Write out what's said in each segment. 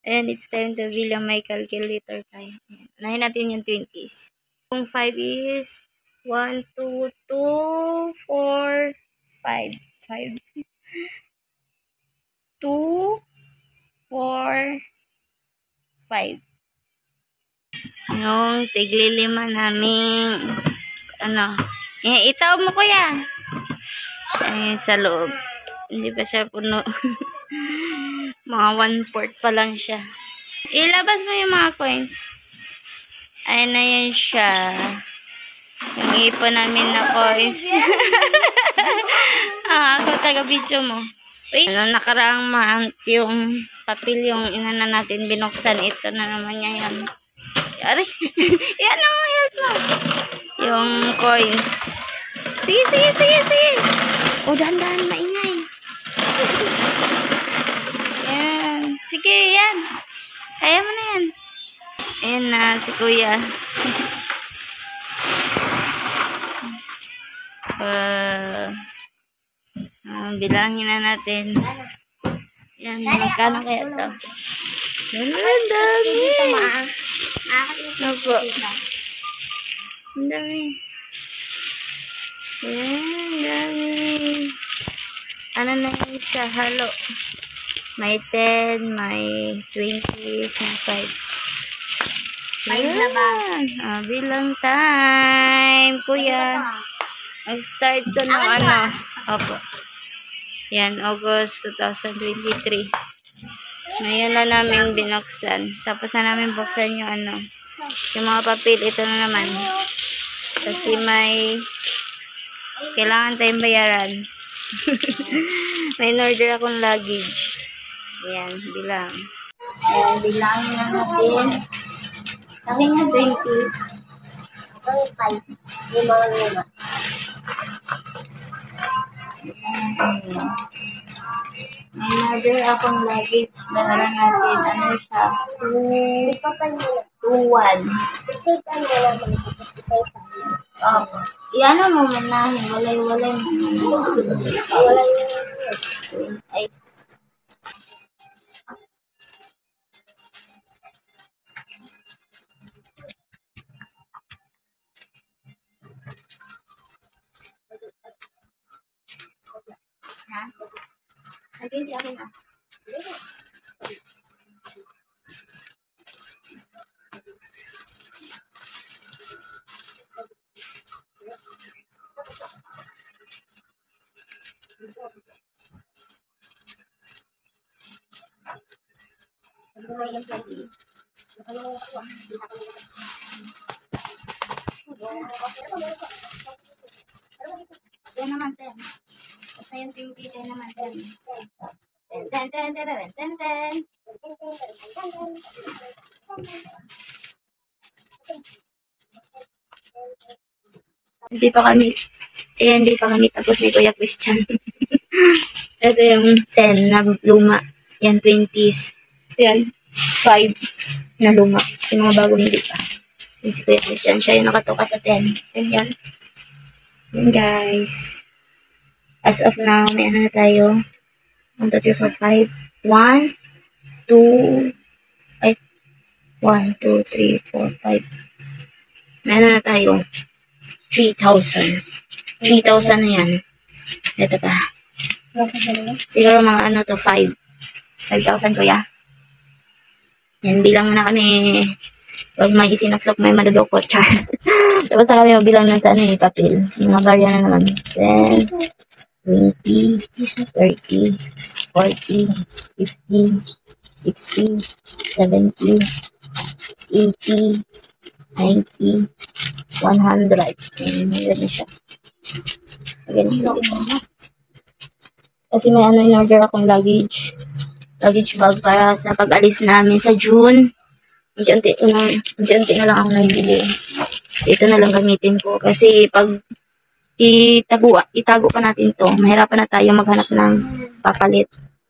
And it's time to bilang may calculator tayo. Unahin natin yung 20s. Kung 5 is 1, 2, 2, 4, 5. 5. 2, 4, 5. Yung tiglilima naming itaw mo kuya. Ay, sa loob. Hindi pa siya puno. Mga 1/4 pa lang siya. Ilabas mo yung mga coins. Ayun na yun siya. Yung ipon namin na coins. Ako taga-video mo. Wait, nakaraang month yung papel yung inana natin binuksan. Ito na naman niya yan. Ari. Yan ang mayat mo. Yung coins. Sige. O, dahan-dahan, maingay. Yan. Sige, yan. Kaya mo na yan. Ayan na, si kuya. Bilangin na natin. Yan, magkano kaya ito? Ang dami. Opo. Ang dami. Yan, dami. Ano na yun siya? Halo. May 10, may 20, may 5. Yan. Bilang time. Kuya. Nag-start to ng ano. Opo. Yan, August 2023. Ngayon na namin binuksan. Tapos na namin buksan yung ano. Yung mga papel. Ito na naman. Kasi may kailangan tayong bayaran. May in-order akong luggage. Ayan, bilang. Ayan, bilangin na natin. Sabi nga 20. 5. Yung mga lima. May in-order akong luggage. Bayaran natin. Ano siya? 2-1. Iano mo muna. Walay-walay mo muna. Ay. Ha? Ay, hindi ako na. Yan naman, 10. Basta yung 20, 10 naman, 10. 10. Hindi pa kami tapos ni Kuya Christian. Ito yung 10 na luma. Yan, 20s. Yan, 5 na luma. Yung mga bagong hindi pa. Yung si Kuya Christian, siya yung nakatoka sa 10. Yan. Yan, guys. As of now, may ano na tayo. 1, 2, 3, 4, 5. 1, 2, 3, 4, 5. May ano na tayo. 3,000. 3,000 na yan. Ito pa. Siguro mga ano to, 5. 5,000 kuya. Yan, bilang na kami. Huwag may isinaksok, may madudukot. Char. Tapos na kami magbilang ng sa ano eh, papel. Mga barya na naman. 10, 20, 30, 40, 50, 60, 70, 80, 90, 100. Ganyan siya. Ganyan siya. Kasi may ano in-order akong luggage bag para sa pag-alis namin sa June. Unti-unti na lang ako nabili. Kasi ito na lang gamitin ko. Kasi pag itago pa natin to, mahirapan na tayo maghanap ng papalit.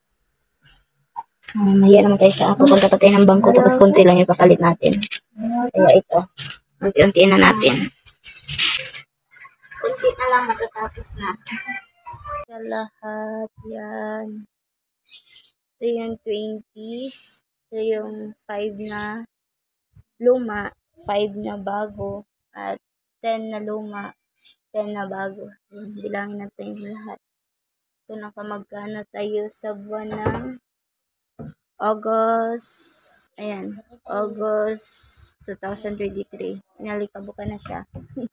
Mahiya naman tayo sa pupunta pa tayo ng bangko tapos konti lang yung papalit natin. Kaya ito, unti-unti na natin. Kunti na lang matatapos na. Sa lahat yan. Ito yung 20s. Ito yung 5 na luma, 5 na bago, at 10 na luma, 10 na bago. Ayan, bilangin natin yung lahat. Ito nakamagkano tayo sa buwan ng August. Ayan, August 2023. Inalikabukan na siya.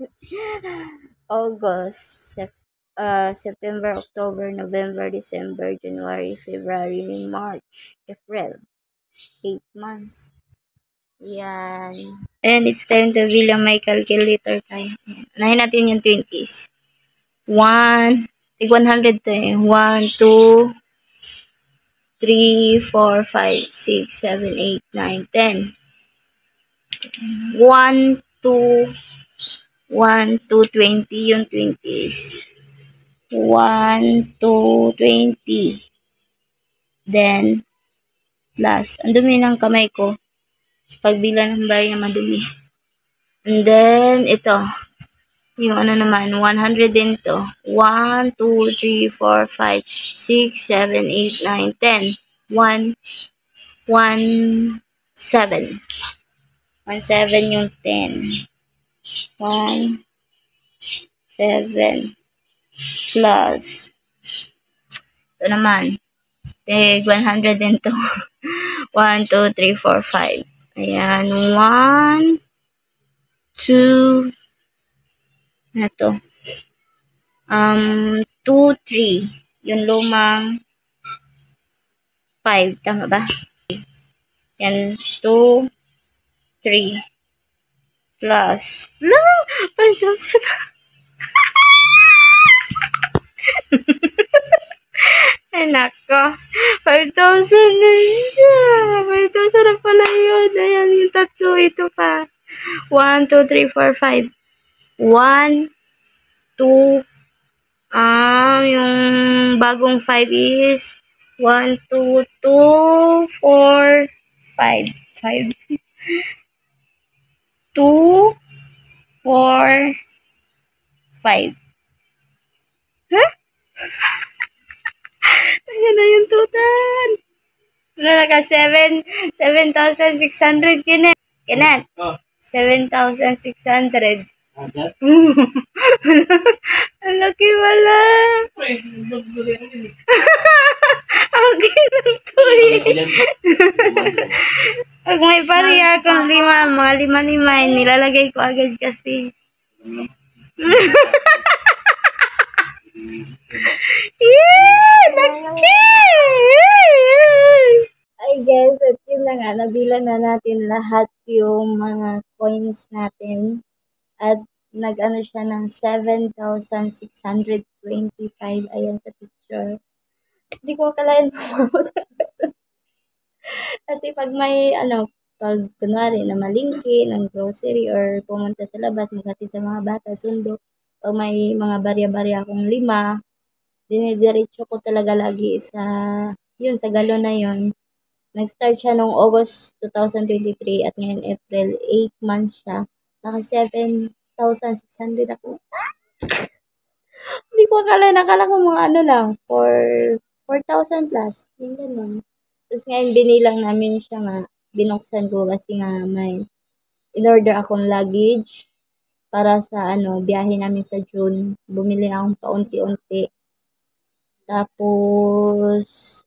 August, September, October, November, December, January, February, March, April. 8 months. Yan. And it's time to bill ang may calculator tayo. Unahin natin yung 20s. 100 to eh. 1, 2, 3, 4, 5, 6, 7, 8, 9, 10. 1, 2, 1, 2, 20 yung 20s. 1, 2, 20. Then, plus. Ang dumi ng kamay ko. Pagbilan ng bari na madumi. And then, ito. Yung ano naman, 100 din to. 1, 2, 3, 4, 5, 6, 7, 8, 9, 10. 1, 1, 7. 1, 7 yung 10. 1, 7 plus. Ito naman. 100 din to. 1, 2, 3, 4, 5. Ayan. 1, 2, na to. 2, 3. Yung lumang 5. Tama ba? Yan. 2, 3. Plus. No! 5,000. Ay, nako. 5,000 na siya. 5,000 na pala yun. Ayan, yung tatlo. Ito pa. 1, 2, 3, 4, 5. 1, 2, yung bagong 5 is 1, 2, 2, 4, 5. 5. 2, 4, 5. Huh? Ayan na yung total. Wala na ka, 7,600 yun eh. Kanan? 7,600. Ang laki wala. Okay lang to eh. Pag may pariya akong 5, mga 5, nilalagay ko agad kasi. Yeah! Laki! Ay guys, at yun na nga, nabilan na natin lahat yung mga coins natin. At nag-ano siya ng 7,625. Ayan sa picture. Hindi ko akalain kasi pag may pag kunwari na malingki ng grocery or pumunta sa labas, maghatid sa mga bata, sundo, pag may mga barya-barya akong 5, dinidiretso ko talaga lagi sa galon na yun. Nag-start siya noong August 2023 at ngayon April, 8 months siya. Naka 7,600 ako. Hindi ko akala ko mga lang, 4,000 plus. Yung ganun. Tapos ngayon binilang namin siya nga, binuksan ko kasi nga may in-order akong luggage para sa biyahe namin sa June. Bumili akong paunti-unti. Tapos,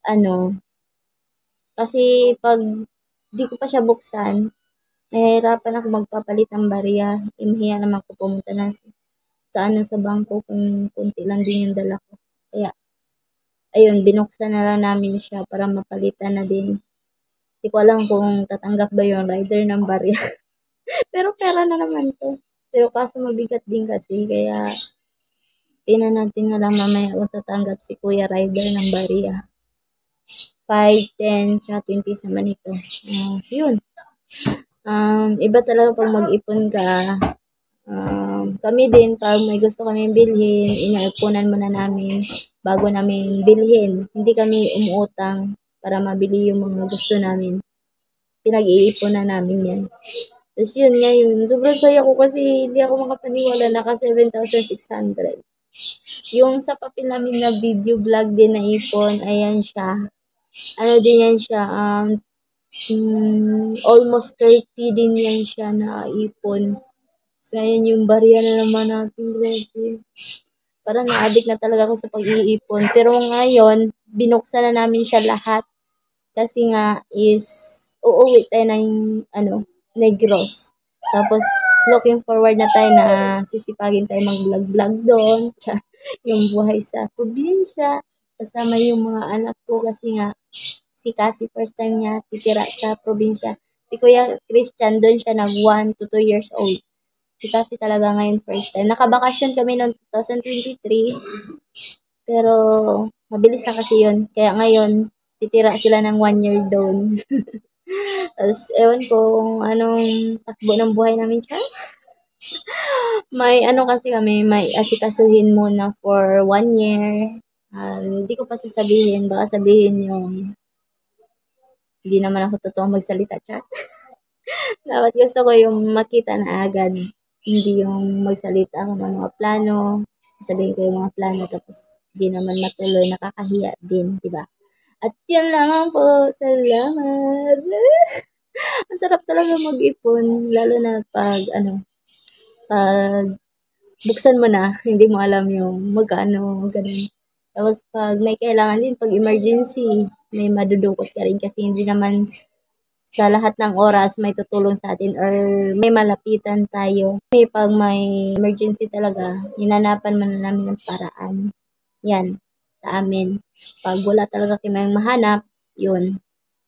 kasi pag di ko pa siya buksan, nahihirapan ako magpapalit ng barya. Imahiya naman ko pumunta na sa bangko kung kunti lang din yung dala ko. Kaya, ayun, binuksan na lang namin siya para mapalitan na din. Hindi ko alam kung tatanggap ba yung rider ng barya. Pero pera na naman to. Pero kaso mabigat din kasi, kaya tingnan natin na lang mamaya kung tatanggap si Kuya Rider ng barya. 5, 10, 20 sa manito. Yun. Iba talaga pag mag-ipon ka. Kami din, pag may gusto kami bilhin, inaipunan muna namin bago namin bilhin. Hindi kami umuutang para mabili yung mga gusto namin. Pinag-iipunan namin yan. Tapos yun ngayon, sobrang saya ko kasi hindi ako makapaniwala, naka 7,600. Yung sa papel namin na video vlog din na ipon, ayan siya. Din yan siya, almost 30 din yan siya na ipon. So, ayan yung barya na naman natin, grabe. Parang na-addict na talaga ako sa pag-iipon. Pero ngayon, binuksan na namin siya lahat. Kasi nga is, uuwi tayo ng, Negros. Tapos, looking forward na tayo na sisipagin tayo mag-vlog-vlog doon. Yung buhay sa probinsya. Kasama yung mga anak ko kasi nga, si Cassie first time niya titira sa probinsya. Si Kuya Christian, doon siya nag 1 to 2 years old. Si Cassie talaga ngayon first time. Nakabakasyon kami noong 2023. Pero, mabilis na kasi yun. Kaya ngayon, titira sila ng 1 year doon. Tapos, ewan ko kung anong takbo ng buhay namin siya. May kasi kami, may asikasuhin muna for 1 year. Hindi ko pa sasabihin. Baka sabihin yung hindi naman ako totoong magsalita, chat. Dapat gusto ko yung makita na agad. Hindi yung magsalita ako ng mga plano. Sasabihin ko yung mga plano tapos di naman matuloy. Nakakahiya din, di ba? At yun lang po. Salamat. Ang sarap talaga mag-ipon. Lalo na pag buksan mo na, hindi mo alam yung magkano, ganun. Tapos pag may kailangan din, pag emergency, may madudukot ka rin kasi hindi naman sa lahat ng oras may tutulong sa atin or may malapitan tayo. Pag may emergency talaga, hinanapan man namin ng paraan. Yan, sa amin. Pag wala talaga kaming mahanap, yun.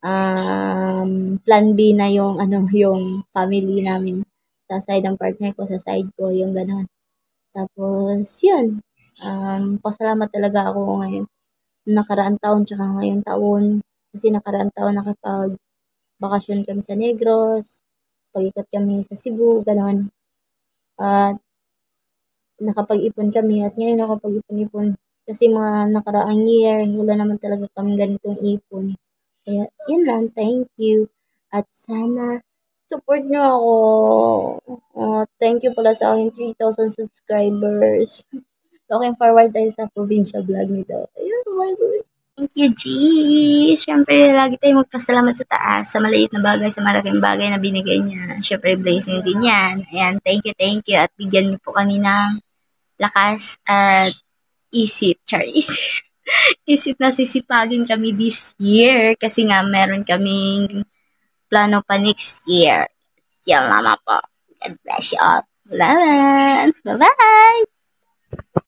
Plan B na yung, yung family namin. Sa side ng partner ko, sa side ko, yung gano'n. Tapos, yun. Pasalamat talaga ako ngayon. Nakaraang taon, tsaka ngayong taon. Kasi nakaraang taon nakapag bakasyon kami sa Negros, pag-ikot kami sa Cebu, gano'n. At nakapag-ipon kami at ngayon nakapag-ipon-ipon. Kasi mga nakaraang year, wala naman talaga kami ganitong ipon. Kaya, yun lang. Thank you. At sana, support nyo ako. Thank you pala sa aking 3,000 subscribers. Looking forward tayo sa provincial vlog nito. Ayun, my goodness. Thank you, G. Siyempre, lagi tayong magpasalamat sa taas sa maliit na bagay, sa malaking bagay na binigay niya. Siyempre, blessing din yan. Ayan, thank you. At bigyan niyo po kami ng lakas at isip. Isip na sisipagin kami this year kasi nga meron kaming plano pa next year. Yan naman po. God bless you all. Salamat. Bye-bye!